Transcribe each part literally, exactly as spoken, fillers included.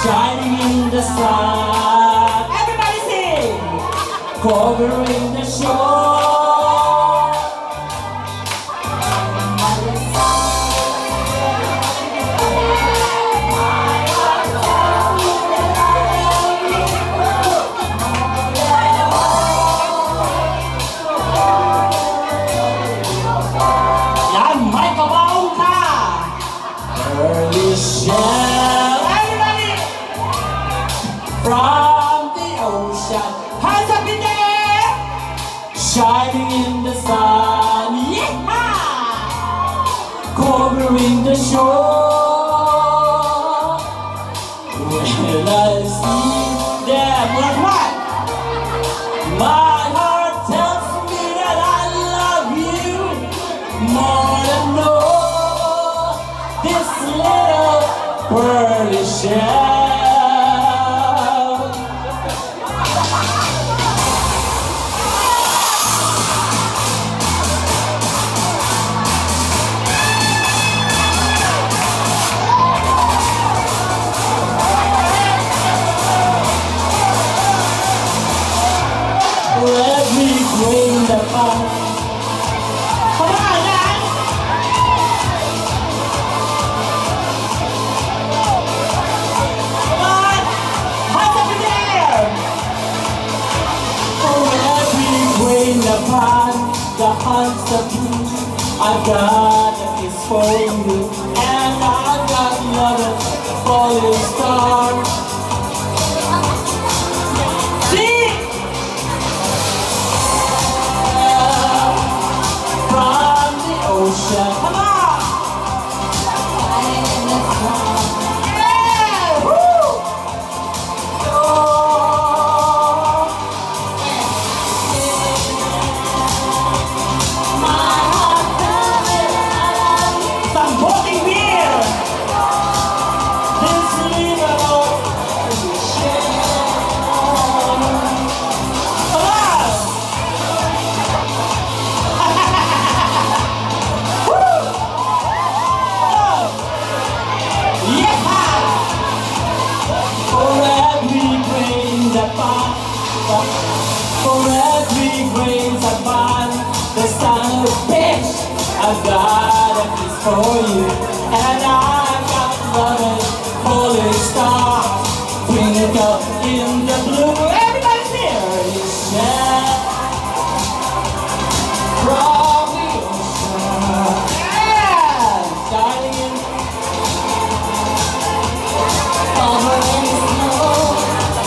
shining in the sun. Everybody sing! Covering the shore. Early shell, everybody, from the ocean, hands up in the air, shining in the sun, yeah, covering the shore. When I see them, like what? My heart tells me that I love you more than no. This little pearly shell. Let me bring the fun. Come on, guys. The pond, the hunt's the beach. I've got a kiss for you, and I've got another falling star. See? From the ocean, come on! Yeah! Woo! Oh. For every grain of mine, the son of a bitch, I've got a kiss for you, and I've got loving falling stars twinkle in the blue. Everybody's here, yeah. From the ocean, yeah, shining in over in the snow.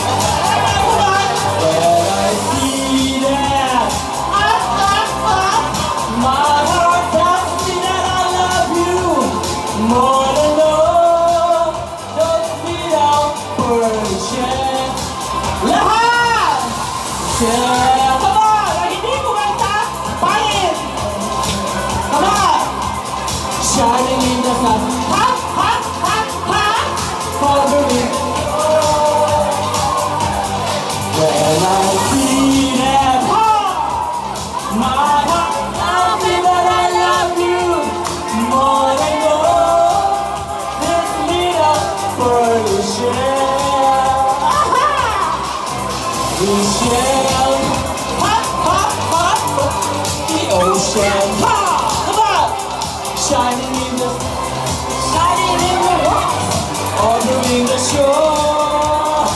More than love, don't be out for a share. Lahat! Share! Come on! Pag hindi kumanta, pain! Come on! Shining in the sun. Ha! Ha! Ha! Ha! Covering. When I see them, ha! My heart tells me that I love you more than pearly shell. Aha! We shall hop, hop, hop, the ocean. Ha! Come on! Shining in the, shining in the rocks, ordering the shore.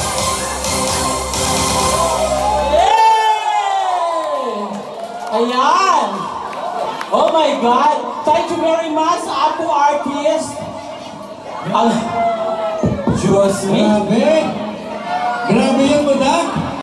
Yay! Ayan! Oh my God! Thank you very much, A P O artist. Al Diyos me. Grabe! Grabe yung budak!